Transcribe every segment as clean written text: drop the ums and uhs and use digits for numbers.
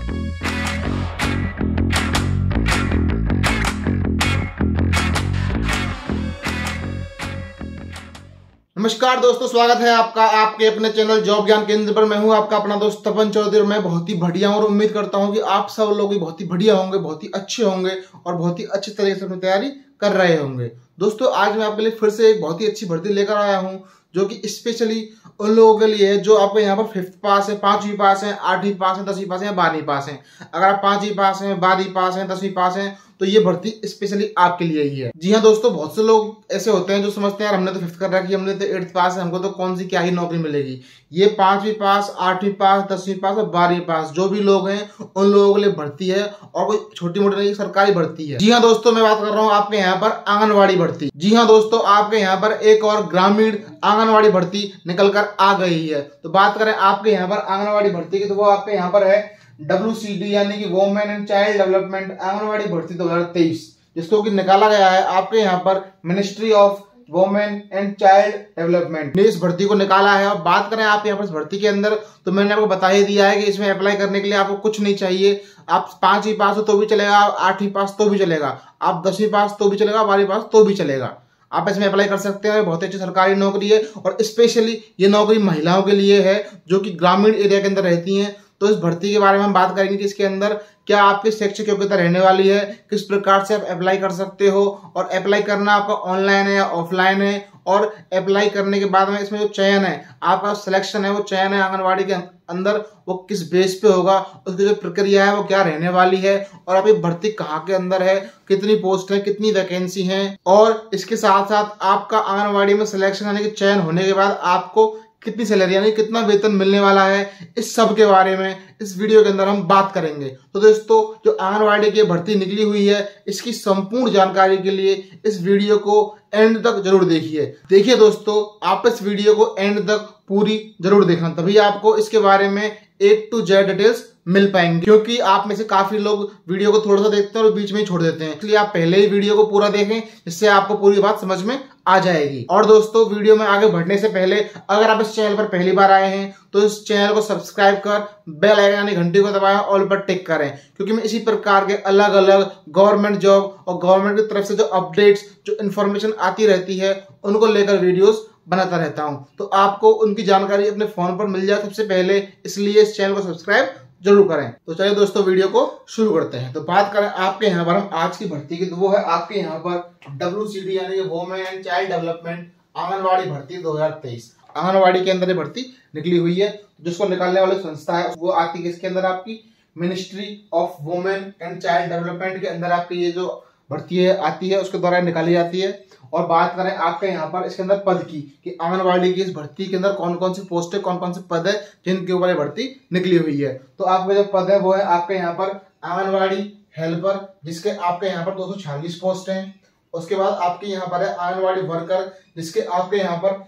नमस्कार दोस्तों, स्वागत है आपका आपके अपने चैनल जॉब ज्ञान केंद्र पर। मैं हूं आपका अपना दोस्त तपन चौधरी। मैं बहुत ही बढ़िया हूं और उम्मीद करता हूं कि आप सब लोग भी बहुत ही बढ़िया होंगे, बहुत ही अच्छे होंगे और बहुत ही अच्छे तरीके से अपनी तैयारी कर रहे होंगे। दोस्तों, आज मैं आपके लिए फिर से एक बहुत ही अच्छी भर्ती लेकर आया हूं, जो कि स्पेशली उन लोगों के लिए है जो आपको यहाँ पर 5th पास है, 5वीं पास है, 8वीं पास है, 10वीं पास है या 12वीं पास है। अगर आप 5वीं पास हैं, 12वीं पास हैं, 10वीं पास हैं, तो ये भर्ती स्पेशली आपके लिए ही है। जी हाँ दोस्तों, बहुत से लोग ऐसे होते हैं जो समझते हैं यार हमने तो 5th कर रखी है, हमने तो 8th पास है, हमको तो कौन सी क्या ही नौकरी मिलेगी। ये 5वीं पास, 8वीं पास, 10वीं पास और 12वीं पास जो भी लोग हैं उन लोगों के लिए भर्ती है और कोई छोटी मोटी नहीं, सरकारी भर्ती है। जी हाँ दोस्तों, मैं बात कर रहा हूँ आपके यहाँ पर आंगनबाड़ी भर्ती। जी हाँ दोस्तों, आपके यहाँ पर एक और ग्रामीण आंगनबाड़ी भर्ती निकल कर आ गई है। तो बात करें आपके यहाँ पर आंगनबाड़ी भर्ती की, तो वो आपके यहाँ पर है WCD यानी कि women and child development Anganwadi भर्ती 2023, जिसको कि निकाला गया है आपके यहाँ पर ministry of women and child development ने इस भर्ती को निकाला है। और बात करें आप यहाँ पर इस भर्ती के अंदर, तो मैंने आपको बता ही दिया है कि इसमें अप्लाई करने के लिए आपको कुछ नहीं चाहिए। आप 5वीं पास हो तो भी चलेगा, 8वीं पास तो भी चलेगा, आप 10वीं पास तो भी चलेगा, 12वीं पास तो भी चलेगा। आप इसमें अप्लाई कर सकते हैं। बहुत अच्छी सरकारी नौकरी है और स्पेशली ये नौकरी महिलाओं के लिए है जो कि ग्रामीण एरिया के अंदर रहती हैं। तो इस भर्ती के बारे में हम बात करेंगे कि इसके अंदर क्या आपकी शैक्षिक योग्यता रहने वाली है, किस प्रकार से आप अप्लाई कर सकते हो और अप्लाई करना आपका ऑनलाइन है या ऑफलाइन है, और अप्लाई करने के बाद में इसमें जो चयन है, आपका सिलेक्शन है, वो चयन है आंगनबाड़ी के अंदर वो किस बेस पे होगा, उसकी जो प्रक्रिया है वो क्या रहने वाली है, और आपकी भर्ती कहाँ के अंदर है, कितनी पोस्ट है, कितनी वैकेंसी है, और इसके साथ साथ आपका आंगनबाड़ी में सिलेक्शन यानी कि चयन होने के बाद आपको कितनी सैलरी यानी कितना वेतन मिलने वाला है, इस सब के बारे में इस वीडियो के अंदर हम बात करेंगे। तो दोस्तों, जो आंगनबाड़ी की भर्ती निकली हुई है, इसकी संपूर्ण जानकारी के लिए इस वीडियो को एंड तक जरूर देखिए दोस्तों, आप इस वीडियो को एंड तक पूरी जरूर देखना, तभी आपको इसके बारे में A to Z डिटेल्स मिल पाएंगे। क्योंकि आप में से काफी लोग वीडियो को थोड़ा सा देखते हैं और बीच में ही छोड़ देते हैं, इसलिए आप पहले ही वीडियो को पूरा देखें, जिससे आपको पूरी बात समझ में आ जाएगी। और दोस्तों, वीडियो में आगे बढ़ने से पहले अगर आप इस चैनल पर पहली बार आए हैं तो इस चैनल को सब्सक्राइब कर बेल आइकन यानी घंटी को दबाएं, ऑल पर टिक करें, क्योंकि मैं इसी प्रकार के अलग अलग गवर्नमेंट जॉब और गवर्नमेंट की तरफ से जो अपडेट्स, जो इन्फॉर्मेशन आती रहती है, उनको लेकर वीडियोस बनाता रहता हूं। तो आपको उनकी जानकारी अपने फोन पर मिल जाए सबसे पहले, इसलिए इस चैनल को सब्सक्राइब जरूर करें। तो चलिए दोस्तों, वीडियो को शुरू करते हैं। तो बात करें आपके यहाँ पर हम आज की भर्ती की, तो वो है आपके यहाँ पर WCD यानी कि women and child development Anganwadi भर्ती 2023। आंगनबाड़ी के अंदर ये भर्ती निकली हुई है। जिसको निकालने वाली संस्था है वो आती है इसके अंदर आपकी ministry of women and child development के अंदर आपकी ये जो भर्ती है आती है, उसके द्वारा निकाली जाती है। और बात करें आपके यहाँ पर इसके अंदर पद की, कि आंगनबाड़ी की इस भर्ती के अंदर कौन कौन सी पोस्ट है, कौन कौन से पद है जिनके ऊपर ये भर्ती निकली हुई है। तो आपके जो पद है वो है आपके यहाँ पर आंगनबाड़ी हेल्पर, जिसके आपके यहाँ पर 246 पोस्ट हैं। उसके बाद आपके यहाँ पर है आंगनबाड़ी वर्कर, जिसके आपके यहाँ पर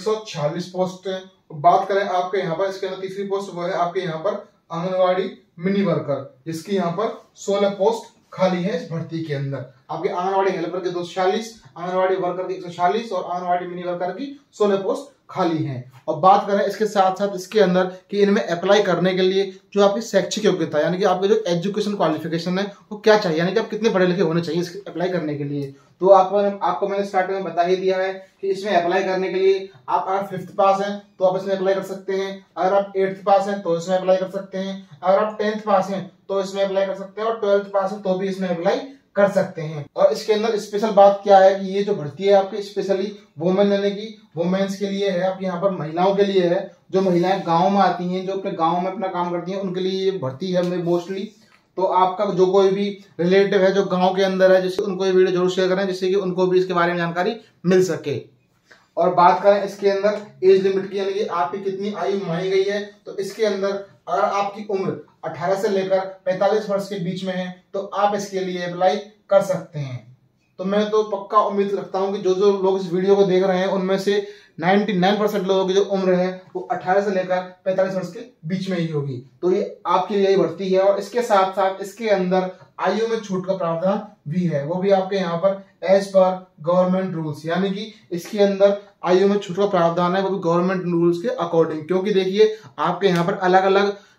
146 पोस्ट है। बात करें आपके यहाँ पर इसके अंदर तीसरी पोस्ट वो है आपके यहाँ पर आंगनबाड़ी मिनी वर्कर, जिसकी यहाँ पर 16 पोस्ट खाली है इस भर्ती के अंदर। आपके आंगनबाड़ी हेल्पर के 246, आंगनबाड़ी वर्कर की 146 और आंगनबाड़ी मिनी वर्कर की 16 पोस्ट खाली हैं। और बात करें इसके साथ साथ इसके अंदर कि इनमें अप्लाई करने के लिए जो आपकी शैक्षिक योग्यता यानी कि आपके जो एजुकेशन क्वालिफिकेशन है वो क्या चाहिए, यानी कि आप कितने पढ़े लिखे होने चाहिए इसके अप्लाई करने के लिए। तो आपको मैंने स्टार्टिंग में बता ही दिया है कि इसमें अप्लाई करने के लिए आप अगर 5th पास हैं तो आप इसमें अप्लाई कर सकते हैं, अगर आप 8th पास हैं तो इसमें अप्लाई कर सकते हैं, अगर आप 10th पास हैं तो इसमें अप्लाई कर सकते हैं, और 12th पास है तो भी इसमें अप्लाई कर सकते हैं। और इसके अंदर स्पेशल बात क्या है कि ये जो भर्ती है आपकी स्पेशली वुमेन यानी कि वुमेन्स के लिए है। आप यहाँ पर महिलाओं के लिए है, जो महिलाएं गाँव में आती हैं, जो अपने गाँव में अपना काम करती हैं, उनके लिए ये भर्ती है मोस्टली। तो आपका जो कोई भी रिलेटिव है जो गांव के अंदर है, जिससे उनको ये वीडियो जरूर शेयर करें, जिससे कि उनको भी इसके बारे में जानकारी मिल सके। और बात करें इसके अंदर एज लिमिट की, यानी कि आपकी कितनी आयु मानी गई है, तो इसके अंदर अगर आपकी उम्र 18 से लेकर 45 वर्ष के बीच में है तो आप इसके लिए अप्लाई कर सकते हैं। तो मैं तो पक्का उम्मीद रखता हूं कि जो जो लोग इस वीडियो को देख रहे हैं उनमें से 99% लोगों की जो उम्र है वो 18 से लेकर 45 वर्ष के बीच में ही होगी। तो ये आपके लिए भर्ती है। और इसके साथ साथ इसके अंदर आयु में छूट का प्रावधान भी है, वो भी आपके यहाँ पर एज पर गवर्नमेंट रूल्स, यानी कि इसके अंदर आयु में छूट का प्रावधान है वो भी गवर्नमेंट रूल्स के अकॉर्डिंग। क्योंकि देखिए आपके यहाँ पर अलग अलग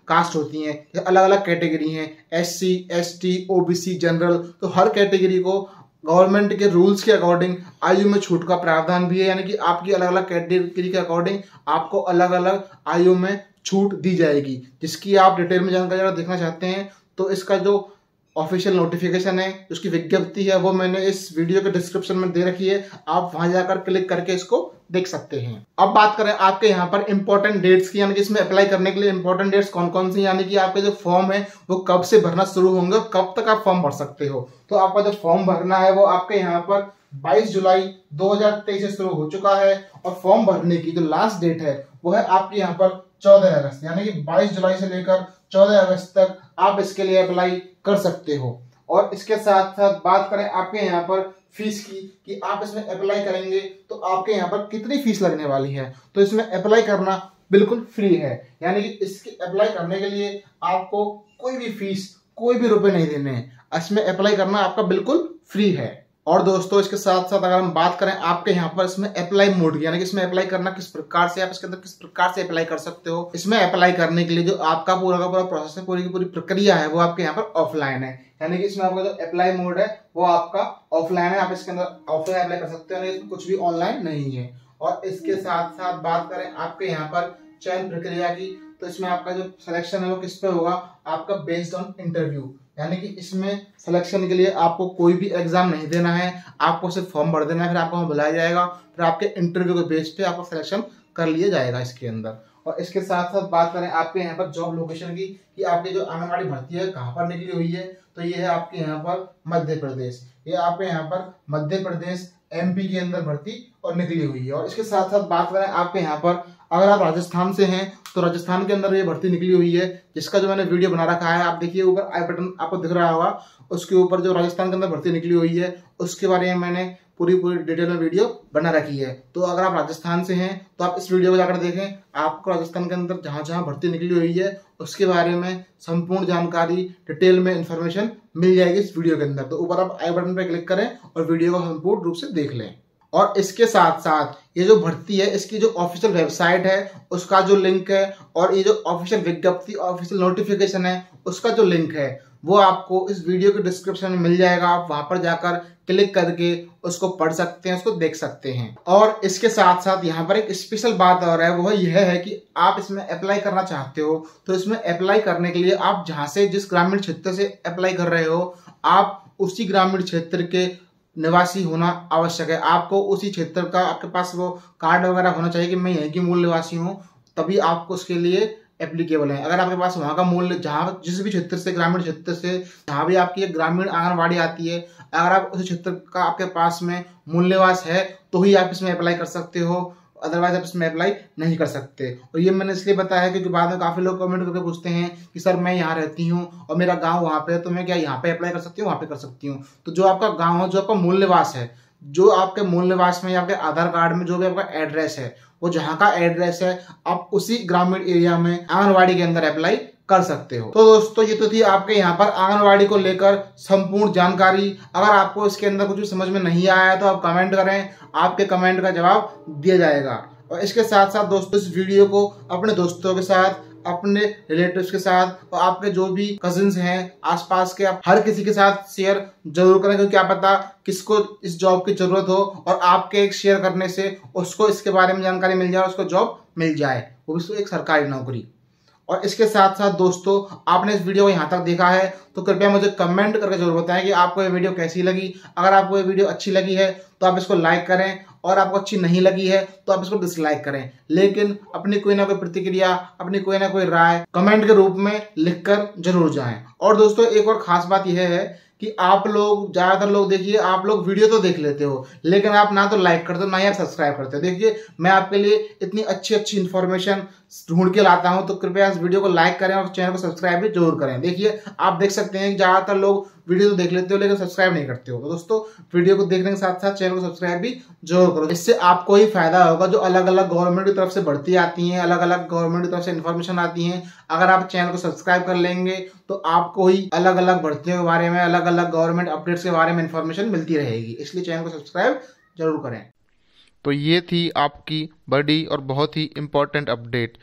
कास्ट होती हैं, अलग अलग कैटेगरी हैं, SC, ST, OBC, जनरल, तो हर कैटेगरी को गवर्नमेंट के रूल्स के अकॉर्डिंग आयु में छूट का प्रावधान भी है, यानी कि आपकी अलग अलग कैटेगरी के अकॉर्डिंग आपको अलग अलग आयु में छूट दी जाएगी, जिसकी आप डिटेल में जानकारी अगर देखना चाहते हैं तो इसका जो ऑफिशियल नोटिफिकेशन है, उसकी विज्ञप्ति है, वो मैंने इस वीडियो के डिस्क्रिप्शन में दे रखी है, आप वहां जाकर क्लिक करके इसको देख सकते हैं। अब बात करें आपके यहाँ पर इंपॉर्टेंट डेट्स की, यानी कि इसमें अप्लाई करने के लिए इंपॉर्टेंट डेट्स कौन कौन सी, यानी कि आपके जो फॉर्म है वो कब से भरना शुरू होंगे और कब तक आप फॉर्म भर सकते हो। तो आपका जो फॉर्म भरना है वो आपके यहाँ पर 22 जुलाई 2023 से शुरू हो चुका है और फॉर्म भरने की जो लास्ट डेट है वो है आपके यहाँ पर 14 अगस्त, यानी कि 22 जुलाई से लेकर 14 अगस्त तक आप इसके लिए अप्लाई कर सकते हो। और इसके साथ साथ बात करें आपके यहाँ पर फीस की कि आप इसमें अप्लाई करेंगे तो आपके यहाँ पर कितनी फीस लगने वाली है, तो इसमें अप्लाई करना बिल्कुल फ्री है, यानी कि इसके अप्लाई करने के लिए आपको कोई भी फीस, कोई भी रुपए नहीं देने हैं, इसमें अप्लाई करना आपका बिल्कुल फ्री है। और दोस्तों इसके साथ साथ अगर हम बात करें आपके यहाँ पर इसमें अप्लाई मोड की, यानी कि इसमें अप्लाई करना किस प्रकार से, आप इसके अंदर किस प्रकार से अप्लाई कर सकते हो। इसमें अप्लाई करने के लिए जो आपका पूरा का पूरा प्रोसेस है, पूरी की पूरी प्रक्रिया है, वो आपके यहाँ पर ऑफलाइन है, यानी कि इसमें आपका जो अप्लाई मोड है वो आपका ऑफलाइन है, आप इसके अंदर ऑफलाइन अप्लाई कर सकते हो, इसमें कुछ भी ऑनलाइन नहीं है। और इसके साथ साथ बात करें आपके यहाँ पर चयन प्रक्रिया की, तो इसमें आपका जो सिलेक्शन है वो किस पे होगा, आपका बेस्ड ऑन इंटरव्यू, यानी कि इसमें सिलेक्शन के लिए आपको कोई भी एग्जाम नहीं देना है, आपको सिर्फ फॉर्म भर देना है, फिर आपको वहां बुलाया जाएगा, फिर आपके इंटरव्यू के बेस पे आपको सिलेक्शन कर लिया जाएगा इसके अंदर। और इसके साथ साथ बात करें आपके यहाँ पर जॉब लोकेशन की कि आपकी जो आंगनबाड़ी भर्ती है कहाँ पर निकली हुई है, तो ये है आपके यहाँ पर मध्य प्रदेश, ये आपके यहाँ पर मध्य प्रदेश MP के अंदर भर्ती और निकली हुई है। और इसके साथ साथ बात करें आपके यहाँ पर अगर आप राजस्थान से हैं तो राजस्थान के अंदर ये भर्ती निकली हुई है, जिसका जो मैंने वीडियो बना रखा है, आप देखिए ऊपर आई बटन आपको दिख रहा होगा, उसके ऊपर जो राजस्थान के अंदर भर्ती निकली हुई है उसके बारे में मैंने पूरी डिटेल में वीडियो बना रखी है। तो अगर आप राजस्थान से हैं तो आप इस वीडियो को जाकर देखें, आपको राजस्थान के अंदर जहां जहां भर्ती निकली हुई है उसके बारे में संपूर्ण जानकारी डिटेल में इंफॉर्मेशन मिल जाएगी इस वीडियो के अंदर। तो ऊपर आप आई बटन पर क्लिक करें और वीडियो को संपूर्ण रूप से देख लें। और इसके साथ साथ ये जो भर्ती है इसकी जो ऑफिशियल वेबसाइट है उसका जो लिंक है, और ये जो ऑफिशियल विज्ञप्ति, ऑफिशियल नोटिफिकेशन है उसका जो लिंक है वो आपको इस वीडियो के डिस्क्रिप्शन में मिल जाएगा, आप वहां पर जाकर क्लिक करके उसको पढ़ सकते हैं, उसको देख सकते हैं। और इसके साथ साथ यहाँ पर एक स्पेशल बात और है, वो यह है कि आप इसमें अप्लाई करना चाहते हो तो इसमें अप्लाई करने के लिए आप जहां से, जिस ग्रामीण क्षेत्र से अप्लाई कर रहे हो, आप उसी ग्रामीण क्षेत्र के निवासी होना आवश्यक है। आपको उसी क्षेत्र का, आपके पास वो कार्ड वगैरह होना चाहिए कि मैं यहीं की मूल निवासी हूँ, तभी आपको उसके लिए एप्लीकेबल है। अगर आपके पास वहाँ का मूल्य, जहाँ जिस भी क्षेत्र से, ग्रामीण क्षेत्र से जहाँ भी आपकी एक ग्रामीण आंगनबाड़ी आती है, अगर आप उस क्षेत्र का आपके पास में मूल निवास है तो ही आप इसमें अप्लाई कर सकते हो, अदरवाइज आप इसमें अप्लाई नहीं कर सकते। और ये मैंने इसलिए बताया क्योंकि बाद में काफी लोग कमेंट करके पूछते हैं कि सर मैं यहाँ रहती हूँ और मेरा गांव वहाँ पे है, तो मैं क्या यहाँ पे अप्लाई कर सकती हूँ, वहाँ पे कर सकती हूँ। तो जो आपका गांव है, जो आपका मूल निवास है, जो आपके मूल निवास में या आपके आधार कार्ड में जो भी आपका एड्रेस है, वो जहाँ का एड्रेस है, आप उसी ग्रामीण एरिया में आंगनबाड़ी के अंदर अप्लाई कर सकते हो। तो दोस्तों ये तो थी आपके यहाँ पर आंगनबाड़ी को लेकर संपूर्ण जानकारी। अगर आपको इसके अंदर कुछ भी समझ में नहीं आया तो आप कमेंट करें, आपके कमेंट का जवाब दिया जाएगा। और इसके साथ साथ दोस्तों इस वीडियो को अपने दोस्तों के साथ, अपने रिलेटिव्स के साथ और आपके जो भी कजिन्स हैं आसपास के, आप हर किसी के साथ शेयर जरूर करें, क्योंकि क्या पता किसको इस जॉब की जरूरत हो और आपके एक शेयर करने से उसको इसके बारे में जानकारी मिल जाए, उसको जॉब मिल जाए, वो भी एक सरकारी नौकरी। और इसके साथ साथ दोस्तों आपने इस वीडियो को यहाँ तक देखा है तो कृपया मुझे कमेंट करके जरूर बताएं कि आपको ये वीडियो कैसी लगी। अगर आपको ये वीडियो अच्छी लगी है तो आप इसको लाइक करें, और आपको अच्छी नहीं लगी है तो आप इसको डिसलाइक करें, लेकिन अपनी कोई ना कोई प्रतिक्रिया, अपनी कोई ना कोई राय कमेंट के रूप में लिखकर जरूर जाएं। और दोस्तों एक और खास बात यह है कि आप लोग, ज्यादातर लोग देखिए, आप लोग वीडियो तो देख लेते हो लेकिन आप ना तो लाइक करते हो ना ही आप सब्सक्राइब करते हो। देखिए मैं आपके लिए इतनी अच्छी अच्छी इन्फॉर्मेशन ढूंढ के लाता हूं, तो कृपया इस वीडियो को लाइक करें और चैनल को सब्सक्राइब भी जरूर करें। देखिए आप देख सकते हैं कि ज्यादातर लोग वीडियो तो देख लेते हो लेकिन सब्सक्राइब नहीं करते हो। तो दोस्तों वीडियो को देखने के साथ साथ चैनल को सब्सक्राइब भी जरूर करो, इससे आपको ही फायदा होगा। जो अलग अलग गवर्नमेंट की तरफ से भर्ती आती हैं, अलग अलग गवर्नमेंट की तरफ से इन्फॉर्मेशन आती हैं, अगर आप चैनल को सब्सक्राइब कर लेंगे तो आपको ही अलग अलग भर्तियों के बारे में, अलग अलग गवर्नमेंट अपडेट्स के बारे में इन्फॉर्मेशन मिलती रहेगी, इसलिए चैनल को सब्सक्राइब जरूर करें। तो ये थी आपकी बड़ी और बहुत ही इम्पोर्टेंट अपडेट।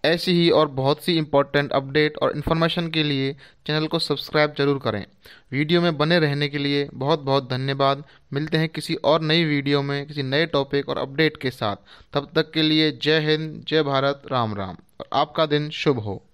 ऐसी ही और बहुत सी इम्पोर्टेंट अपडेट और इन्फॉर्मेशन के लिए चैनल को सब्सक्राइब जरूर करें। वीडियो में बने रहने के लिए बहुत बहुत धन्यवाद। मिलते हैं किसी और नई वीडियो में किसी नए टॉपिक और अपडेट के साथ। तब तक के लिए जय हिंद, जय भारत, राम राम और आपका दिन शुभ हो।